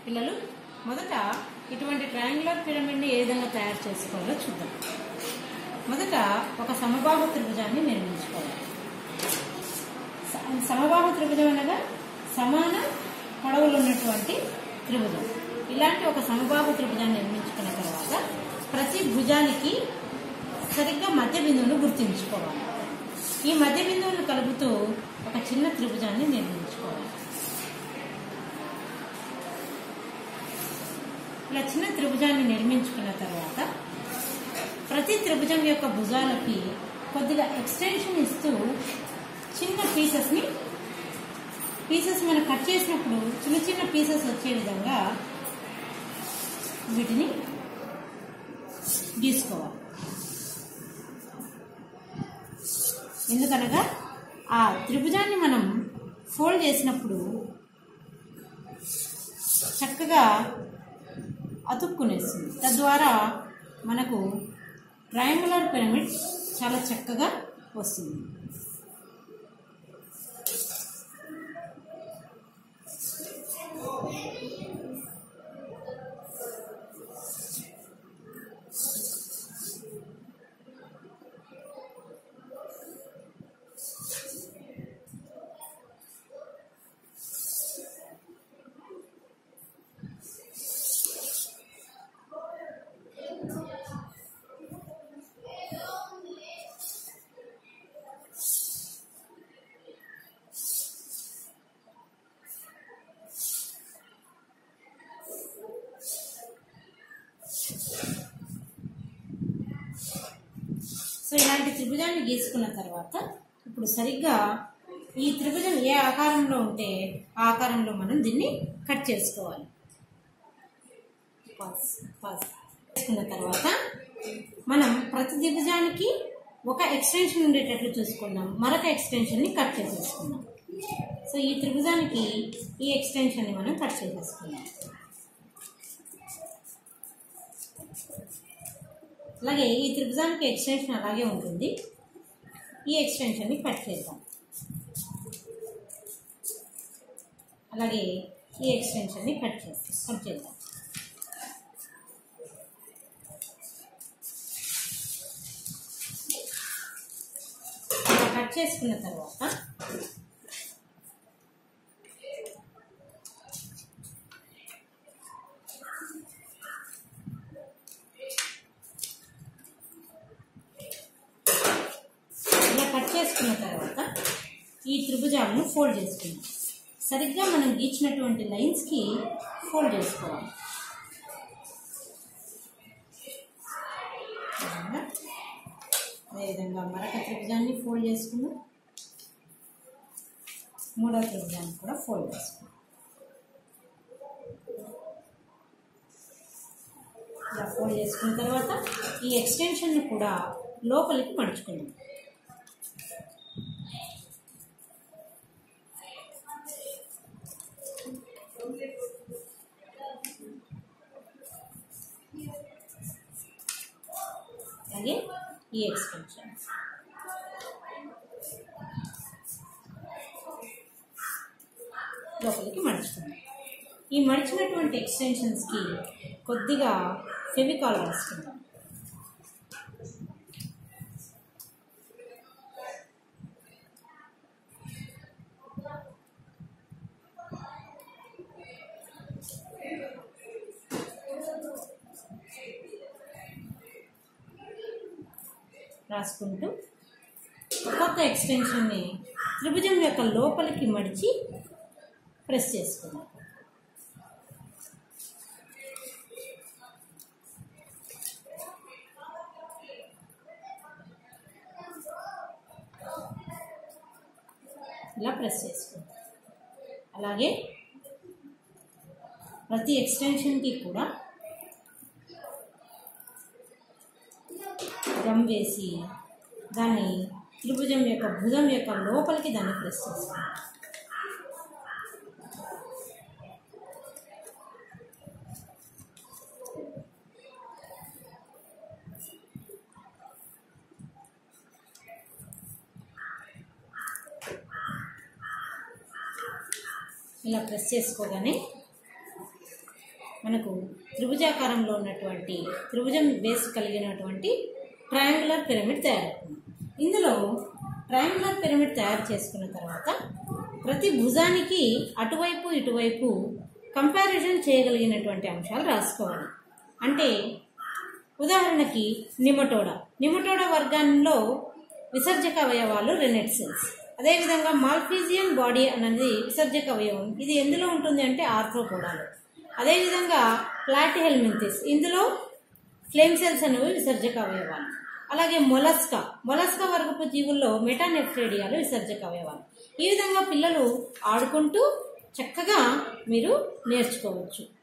పిల్లలు మొదట ఇటువంటి ట్రయాంగులర్ పిరమిడ్ని ఏ విధంగా తయారు చేసుకోవాలో చూద్దాం. మొదట ఒక సమబాహు త్రిభుజాన్ని నిర్మించుకోవాలి. సమబాహు త్రిభుజం అనగా సమాన పొడవులు ఉన్నటువంటి త్రిభుజం. ఇలాంటి ఒక సమబాహు త్రిభుజాన్ని నిర్మించుకున్న తర్వాత ప్రతి భుజానికి సరిగ్గా మధ్య బిందువును గుర్తుంచుకోవాలి. ఈ మధ్య బిందువును కలుపుతూ ఒక చిన్న త్రిభుజాన్ని నిర్మించుకోవాలి. ఇలా చిన్న త్రిభుజాన్ని నిర్మించుకున్న తర్వాత ప్రతి త్రిభుజం యొక్క భుజాలకి కొద్దిగా ఎక్స్టెన్షన్ ఇస్తూ చిన్న పీసెస్ మనం కట్ చేసినప్పుడు చిన్న చిన్న పీసెస్ వచ్చే విధంగా వీటిని గీసుకోవాలి. ఎందుకనగా ఆ త్రిభుజాన్ని మనం ఫోల్డ్ చేసినప్పుడు చక్కగా అతుక్కునేస్తుంది. తద్వారా మనకు ట్రయాంగులర్ పిరమిడ్ చాలా చక్కగా వస్తుంది. సో ఇలాంటి త్రిభుజాన్ని గీసుకున్న తర్వాత ఇప్పుడు సరిగ్గా ఈ త్రిభుజం ఏ ఆకారంలో ఉంటే ఆ ఆకారంలో మనం దీన్ని కట్ చేసుకోవాలి. చేసుకున్న తర్వాత మనం ప్రతి త్రిభుజానికి ఒక ఎక్స్టెన్షన్ ఉండేటట్లు చూసుకుందాం. మరొక ఎక్స్టెన్షన్ని కట్ చేసేసుకుందాం. సో ఈ త్రిభుజానికి ఈ ఎక్స్టెన్షన్ని మనం కట్ చేసేసుకుందాం. అలాగే ఈ త్రిభుజానికి ఎక్స్టెన్షన్ అలాగే ఉంటుంది. ఈ ఎక్స్టెన్షన్ని కట్ చేద్దాం. అలాగే ఈ ఎక్స్టెన్షన్ని కట్ చేద్దాం. ఇలా కట్ చేసుకున్న తర్వాత ఈ త్రిభుజాలను ఫోల్డ్ చేసుకుందాం. సరిగ్గా మనం గీచినటువంటి లైన్స్కి ఫోల్డ్ చేసుకోవాలి. అదేవిధంగా మరొక త్రిభుజాన్ని ఫోల్డ్ చేసుకుందాం. మూడవ త్రిభుజాన్ని కూడా ఫోల్డ్ చేసుకుందాం. ఇలా ఫోల్డ్ చేసుకున్న తర్వాత ఈ ఎక్స్టెన్షన్ని కూడా లోపలికి మడుచుకుందాం. అలాగే ఈ ఎక్స్టెన్షన్ లోపలికి మడుచుకుందాం. ఈ మడిచినటువంటి ఎక్స్టెన్షన్స్కి కొద్దిగా ఫెవికాల్ రాసుకుందాం. రాసుకుంటూ ఒక్కొక్క ఎక్స్టెన్షన్ని త్రిభుజం యొక్క లోపలికి మడిచి ప్రెస్ చేసుకుందాం. ఇలా ప్రెస్ చేసుకుందాం. అలాగే ప్రతి ఎక్స్టెన్షన్కి కూడా గమ్ వేసి దాన్ని త్రిభుజం యొక్క భుజం యొక్క లోపలికి దాన్ని ప్రెస్ చేస్తాం. ఇలా ప్రెస్ చేసుకోగానే మనకు త్రిభుజాకారంలో ఉన్నటువంటి త్రిభుజం బేస్ కలిగినటువంటి ట్రయాంగులర్ పిరమిడ్ తయారవుతుంది. ఇందులో ట్రయాంగులర్ పిరమిడ్ తయారు చేసుకున్న తర్వాత ప్రతి భుజానికి అటువైపు ఇటువైపు కంపారిజన్ చేయగలిగినటువంటి అంశాలు రాసుకోవాలి. అంటే ఉదాహరణకి నిమటోడా వర్గాల్లో విసర్జక అవయవాలు రెనెట్ సెల్స్. అదేవిధంగా మాల్ఫీజియన్ బాడీ అనేది విసర్జక అవయవం. ఇది ఎందులో ఉంటుంది అంటే ఆర్థ్రోపోడాలో. అదేవిధంగా ప్లాటిహెల్మింథిస్, ఇందులో ఫ్లేమ్ సెల్స్ అనేవి విసర్జక అవయవాలు. అలాగే మొలస్కా వర్గపు జీవుల్లో మెటానెఫ్రేడియాలు విసర్జక అవయవాలు. ఈ విధంగా పిల్లలు ఆడుకుంటూ చక్కగా మీరు నేర్చుకోవచ్చు.